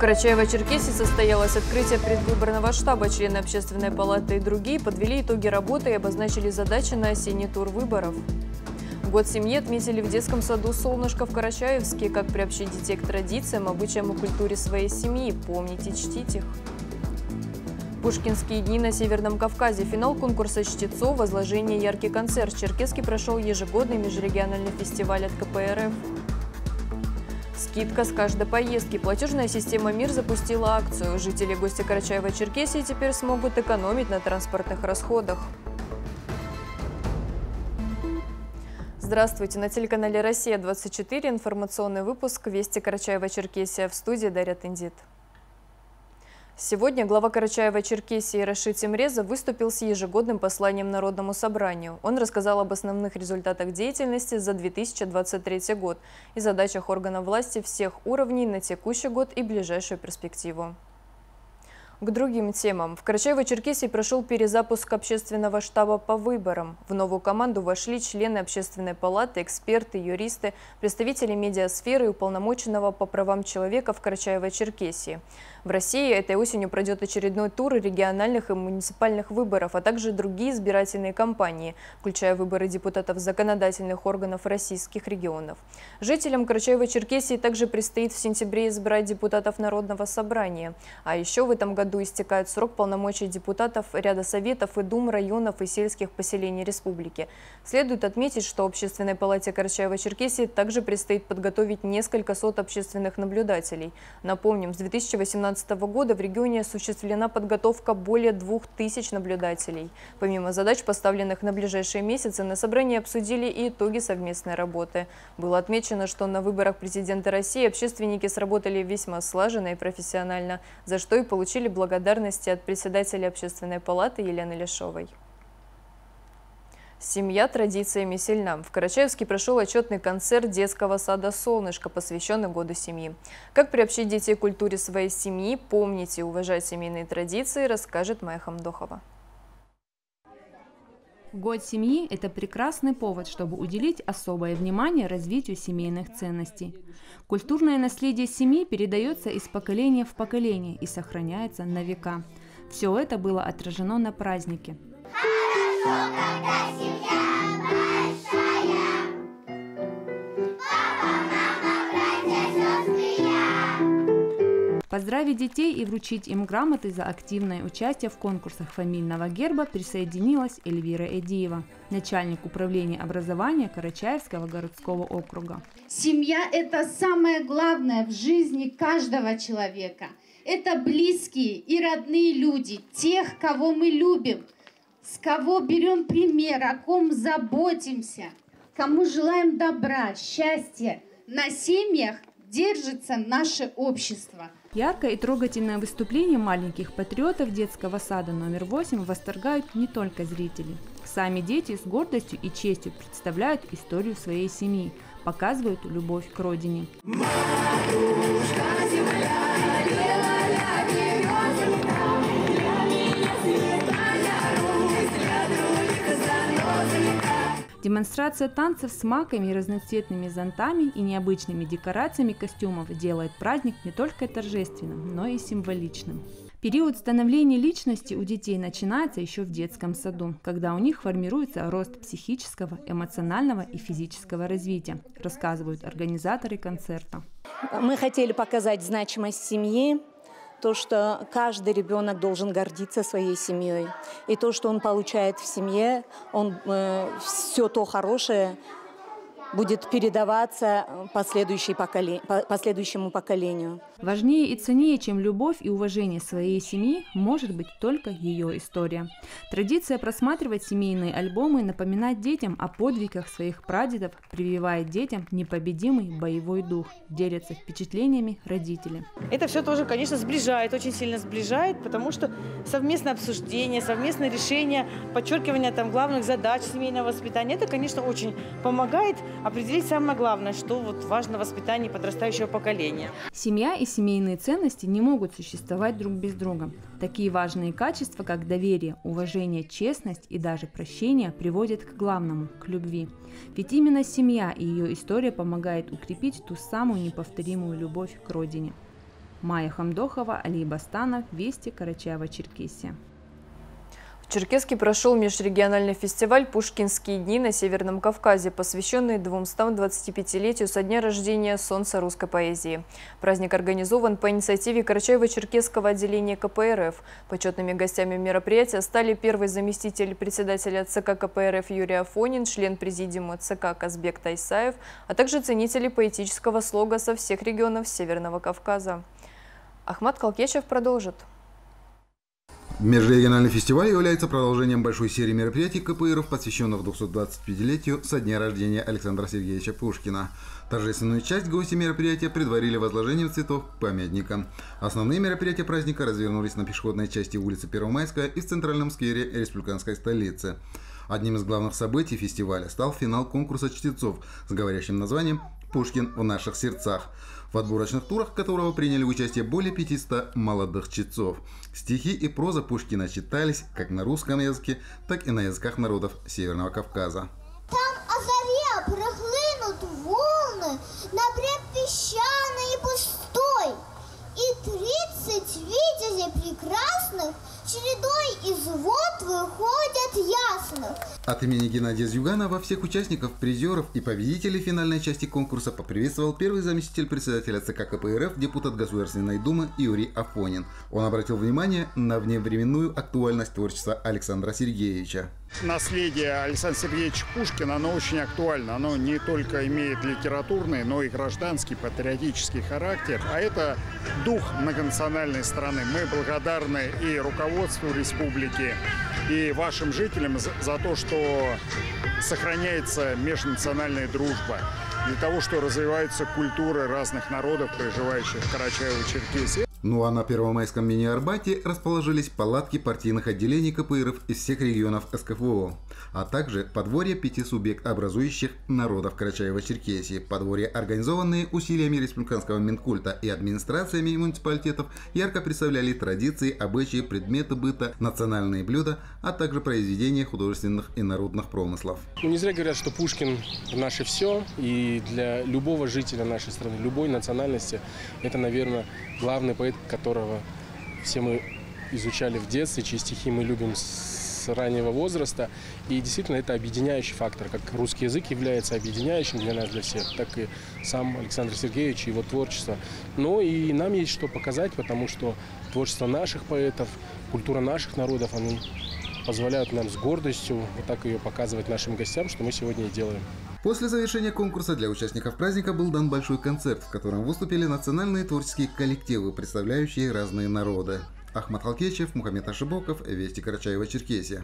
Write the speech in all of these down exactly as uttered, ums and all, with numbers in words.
Карачаево-Черкесии состоялось открытие предвыборного штаба. Члены Общественной палаты и другие подвели итоги работы и обозначили задачи на осенний тур выборов. Год семьи отметили в детском саду «Солнышко» в Карачаевске. Как приобщить детей к традициям, обычаям и культуре своей семьи. Помните, чтите их. Пушкинские дни на Северном Кавказе. Финал конкурса чтецов, возложение, яркий концерт. В Черкесске прошел ежегодный межрегиональный фестиваль от ка пэ эр эф. Скидка с каждой поездки. Платежная система «Мир» запустила акцию. Жители и гости Карачаева-Черкесии теперь смогут экономить на транспортных расходах. Здравствуйте! На телеканале «Россия двадцать четыре» информационный выпуск «Вести Карачаева-Черкесия», в студии Дарья Тендит. Сегодня глава Карачаева-Черкесии Рашид Темрезов выступил с ежегодным посланием Народному собранию. Он рассказал об основных результатах деятельности за две тысячи двадцать третий год и задачах органов власти всех уровней на текущий год и ближайшую перспективу. К другим темам. В Карачаево-Черкесии прошел перезапуск общественного штаба по выборам. В новую команду вошли члены Общественной палаты, эксперты, юристы, представители медиасферы и уполномоченного по правам человека в Карачаево-Черкесии. В России этой осенью пройдет очередной тур региональных и муниципальных выборов, а также другие избирательные кампании, включая выборы депутатов законодательных органов российских регионов. Жителям Карачаево-Черкесии также предстоит в сентябре избрать депутатов Народного собрания. А еще в этом году истекает срок полномочий депутатов ряда советов и дум районов и сельских поселений республики. Следует отметить, что Общественной палате Карачаева-Черкесии также предстоит подготовить несколько сот общественных наблюдателей. Напомним, с две тысячи восемнадцатого года в регионе осуществлена подготовка более двух тысяч наблюдателей. Помимо задач, поставленных на ближайшие месяцы, на собрании обсудили и итоги совместной работы. Было отмечено, что на выборах президента России общественники сработали весьма слаженно и профессионально, за что и получили благодарности от председателя Общественной палаты Елены Лешовой. Семья традициями сильна. В Карачаевске прошел отчетный концерт детского сада «Солнышко», посвященный Году семьи. Как приобщить детей к культуре своей семьи, помнить и уважать семейные традиции, расскажет Майя Хамдохова. Год семьи – это прекрасный повод, чтобы уделить особое внимание развитию семейных ценностей. Культурное наследие семьи передается из поколения в поколение и сохраняется на века. Все это было отражено на празднике. Хорошо, когда семья большая. Папа, мама, братья, сестры, я. Поздравить детей и вручить им грамоты за активное участие в конкурсах фамильного герба присоединилась Эльвира Эдиева, начальник управления образования Карачаевского городского округа. Семья – это самое главное в жизни каждого человека. Это близкие и родные люди, тех, кого мы любим, с кого берем пример, о ком заботимся, кому желаем добра, счастья. На семьях держится наше общество. Яркое и трогательное выступление маленьких патриотов детского сада номер восемь восторгают не только зрители. Сами дети с гордостью и честью представляют историю своей семьи, показывают любовь к родине. Демонстрация танцев с маками, разноцветными зонтами и необычными декорациями костюмов делает праздник не только торжественным, но и символичным. Период становления личности у детей начинается еще в детском саду, когда у них формируется рост психического, эмоционального и физического развития, рассказывают организаторы концерта. Мы хотели показать значимость семьи, то, что каждый ребенок должен гордиться своей семьей. И то, что он получает в семье, он, э, все то хорошее будет передаваться последующему поколению. Важнее и ценнее, чем любовь и уважение своей семьи, может быть только ее история. Традиция просматривать семейные альбомы, напоминать детям о подвигах своих прадедов, прививает детям непобедимый боевой дух, делятся впечатлениями родители. Это все тоже, конечно, сближает, очень сильно сближает, потому что совместное обсуждение, совместное решение, подчеркивание там главных задач семейного воспитания, это, конечно, очень помогает определить самое главное, что вот важно в воспитании подрастающего поколения. Семья и семейные ценности не могут существовать друг без друга. Такие важные качества, как доверие, уважение, честность и даже прощение, приводят к главному – к любви. Ведь именно семья и ее история помогает укрепить ту самую неповторимую любовь к родине. Майя Хамдохова, Алий Бастанов, Вести, Карачаево-Черкесия. В Черкесске прошел межрегиональный фестиваль «Пушкинские дни» на Северном Кавказе, посвященный двумстам двадцатипятилетию со дня рождения солнца русской поэзии. Праздник организован по инициативе Карачаево-Черкесского отделения ка пэ эр эф. Почетными гостями мероприятия стали первый заместитель председателя цэ ка ка пэ эр эф Юрий Афонин, член президиума цэ ка Казбек Тайсаев, а также ценители поэтического слога со всех регионов Северного Кавказа. Ахмат Калкечев продолжит. Межрегиональный фестиваль является продолжением большой серии мероприятий ка пэ эр эф, посвященных двухсот двадцатипятилетию со дня рождения Александра Сергеевича Пушкина. Торжественную часть гости мероприятия предварили возложением цветов к памятникам. Основные мероприятия праздника развернулись на пешеходной части улицы Первомайская и в центральном сквере республиканской столицы. Одним из главных событий фестиваля стал финал конкурса чтецов с говорящим названием «Пушкин в наших сердцах», в отборочных турах которого приняли участие более пятисот молодых чтецов. Стихи и проза Пушкина читались как на русском языке, так и на языках народов Северного Кавказа. Там о заре прохлынут волны на бред песчаный и пустой, и тридцать витязей прекрасных чередой из вод выходят ясных. От имени Геннадия Зюганова всех участников, призеров и победителей финальной части конкурса поприветствовал первый заместитель председателя цэ ка ка пэ эр эф, депутат Государственной Думы Юрий Афонин. Он обратил внимание на вневременную актуальность творчества Александра Сергеевича. Наследие Александра Сергеевича Пушкина, оно очень актуально. Оно не только имеет литературный, но и гражданский, патриотический характер. А это дух многонациональной страны. Мы благодарны и руководству республики, и вашим жителям за, за то, что сохраняется межнациональная дружба, для того, что развиваются культуры разных народов, проживающих в Карачаево-Черкесии. Ну а на Первомайском мини-Арбате расположились палатки партийных отделений ка пэ эр эф из всех регионов эс ка эф о, а также подворье пяти субъектообразующих народов Карачаево-Черкесии. Подворья, организованные усилиями республиканского Минкульта и администрациями муниципалитетов, ярко представляли традиции, обычаи, предметы быта, национальные блюда, а также произведения художественных и народных промыслов. Ну, не зря говорят, что Пушкин наше все, и для любого жителя нашей страны, любой национальности, это, наверное, главный поэт, которого все мы изучали в детстве, чьи стихи мы любим с раннего возраста. И действительно это объединяющий фактор. Как русский язык является объединяющим для нас, для всех, так и сам Александр Сергеевич и его творчество. Но и нам есть что показать, потому что творчество наших поэтов, культура наших народов, они позволяют нам с гордостью вот так ее показывать нашим гостям, что мы сегодня и делаем. После завершения конкурса для участников праздника был дан большой концерт, в котором выступили национальные творческие коллективы, представляющие разные народы. Ахмат Халкечев, Мухаммед Ашибоков, Вести, Карачаево-Черкесия.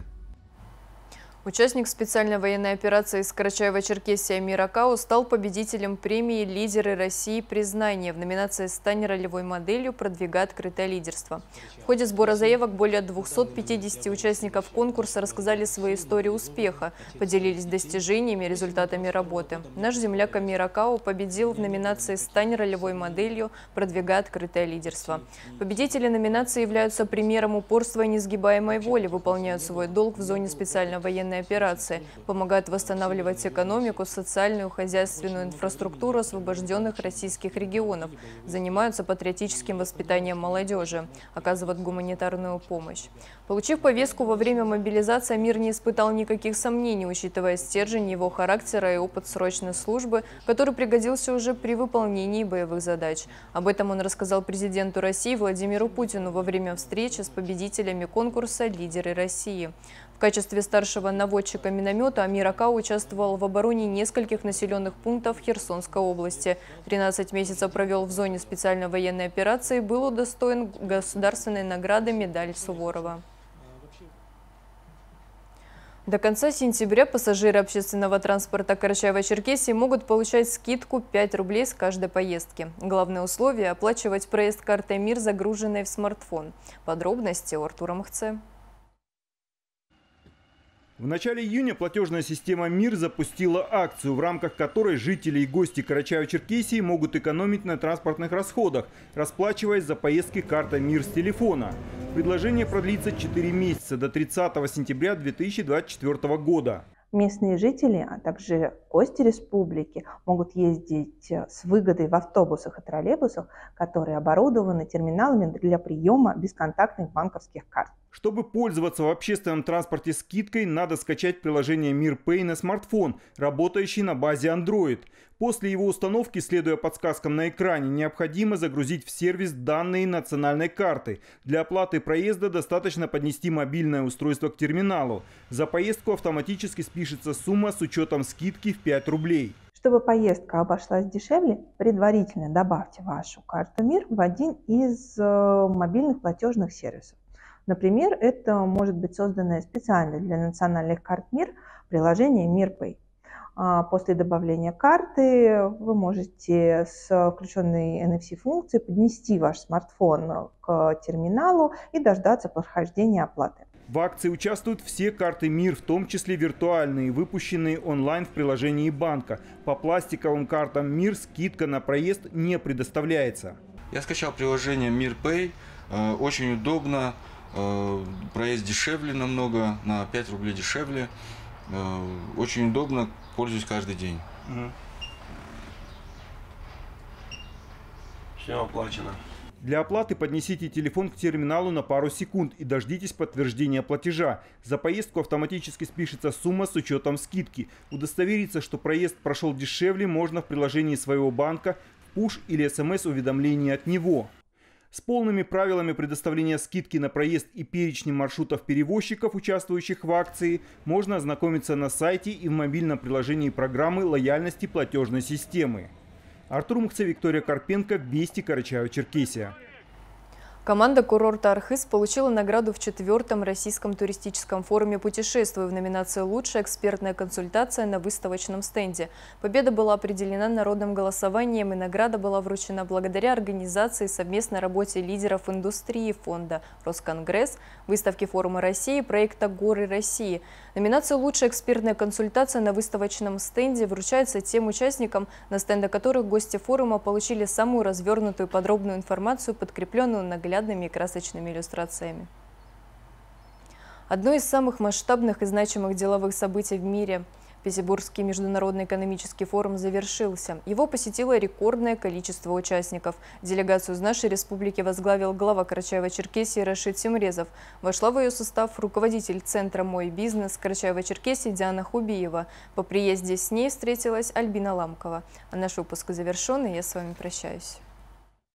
Участник специальной военной операции из Карачаево-Черкесии Амир Акау стал победителем премии «Лидеры России. Признание» в номинации «Стань ролевой моделью. Продвигай открытое лидерство». В ходе сбора заявок более двухсот пятидесяти участников конкурса рассказали свои истории успеха, поделились достижениями и результатами работы. Наш земляк Амир Акау победил в номинации «Стань ролевой моделью. Продвигай открытое лидерство». Победители номинации являются примером упорства и несгибаемой воли, выполняют свой долг в зоне специальной военной операции, помогают восстанавливать экономику, социальную, хозяйственную инфраструктуру освобожденных российских регионов, занимаются патриотическим воспитанием молодежи, оказывают гуманитарную помощь. Получив повестку во время мобилизации, Амир не испытал никаких сомнений, учитывая стержень его характера и опыт срочной службы, который пригодился уже при выполнении боевых задач. Об этом он рассказал президенту России Владимиру Путину во время встречи с победителями конкурса «Лидеры России». В качестве старшего наводчика миномета Амир Акау участвовал в обороне нескольких населенных пунктов Херсонской области. тринадцать месяцев провел в зоне специальной военной операции, был удостоен государственной награды «Медаль Суворова». До конца сентября пассажиры общественного транспорта Карачаево-Черкесии могут получать скидку пять рублей с каждой поездки. Главное условие – оплачивать проезд картой МИР, загруженной в смартфон. Подробности у Артура Махце. В начале июня платежная система МИР запустила акцию, в рамках которой жители и гости Карачаево-Черкесии могут экономить на транспортных расходах, расплачиваясь за поездки картой МИР с телефона. Предложение продлится четыре месяца, до тридцатого сентября две тысячи двадцать четвёртого года. Местные жители, а также гости республики могут ездить с выгодой в автобусах и троллейбусах, которые оборудованы терминалами для приема бесконтактных банковских карт. Чтобы пользоваться в общественном транспорте скидкой, надо скачать приложение Мир.Пэй на смартфон, работающий на базе Android. После его установки, следуя подсказкам на экране, необходимо загрузить в сервис данные национальной карты. Для оплаты проезда достаточно поднести мобильное устройство к терминалу. За поездку автоматически спишется сумма с учетом скидки в пять рублей. Чтобы поездка обошлась дешевле, предварительно добавьте вашу карту МИР в один из мобильных платежных сервисов. Например, это может быть созданное специально для национальных карт МИР приложение Мир.Пэй. После добавления карты вы можете с включенной эн эф си-функцией поднести ваш смартфон к терминалу и дождаться прохождения оплаты. В акции участвуют все карты МИР, в том числе виртуальные, выпущенные онлайн в приложении банка. По пластиковым картам МИР скидка на проезд не предоставляется. Я скачал приложение Мир.Пэй, очень удобно, проезд дешевле намного, на пять рублей дешевле, очень удобно, пользуюсь каждый день. Угу. Все оплачено. Для оплаты поднесите телефон к терминалу на пару секунд и дождитесь подтверждения платежа. За поездку автоматически спишется сумма с учетом скидки. Удостовериться, что проезд прошел дешевле, можно в приложении своего банка, в пуш или эс эм эс-уведомление от него. С полными правилами предоставления скидки на проезд и перечнем маршрутов перевозчиков, участвующих в акции, можно ознакомиться на сайте и в мобильном приложении программы лояльности платежной системы. Артур Мухце, Виктория Карпенко, Вести, Карачаево-Черкесия. Команда курорта «Архыз» получила награду в четвертом российском туристическом форуме «Путешествуй» в номинации «Лучшая экспертная консультация на выставочном стенде». Победа была определена народным голосованием, и награда была вручена благодаря организации и совместной работе лидеров индустрии фонда «Росконгресс», выставки форума России и проекта «Горы России». Номинация «Лучшая экспертная консультация на выставочном стенде» вручается тем участникам, на стенда которых гости форума получили самую развернутую и подробную информацию, подкрепленную наглядными и красочными иллюстрациями. Одно из самых масштабных и значимых деловых событий в мире – Петербургский международный экономический форум завершился. Его посетило рекордное количество участников. Делегацию из нашей республики возглавил глава Карачаево-Черкесии Рашид Тимрезов. Вошла в ее состав руководитель Центра «Мой бизнес» Карачаево-Черкесии Диана Хубиева. По приезде с ней встретилась Альбина Ламкова. А наш выпуск завершен, и я с вами прощаюсь.